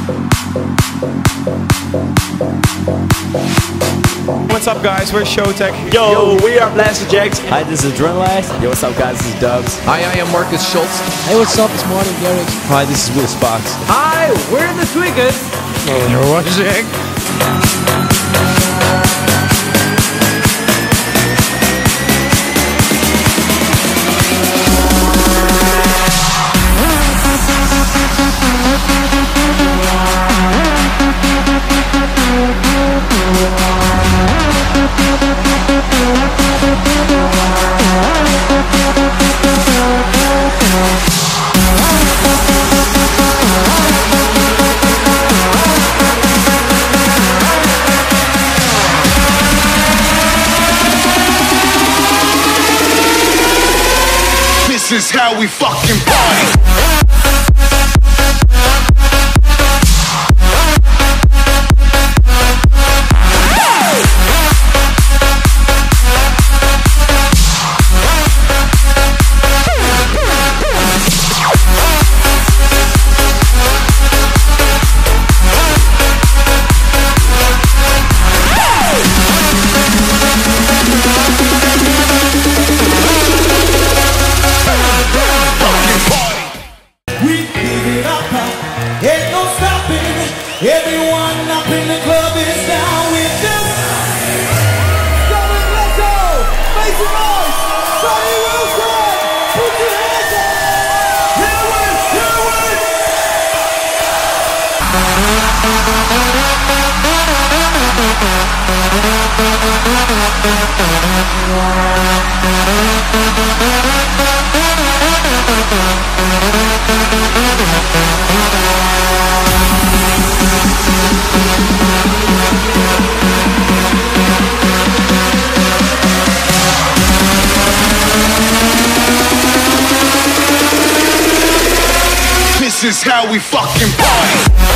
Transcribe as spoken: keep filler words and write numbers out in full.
What's up, guys? We're Showtech. Yo, Yo, we are Blaster Jacks. Hi, this is Adrenaline. Yo, what's up, guys? This is Dubs. Hi, I am Marcus Schultz. Hey, what's up? It's Martin Garrix. Hi, this is Will Sparks. Hi, we're the Tweakers. And you're watching. This is how we fucking party. Everyone up in the club is down with us. Going let's go. Make some noise. Sonny Wilson. Put your hands up. Here we, here This is how we fucking party.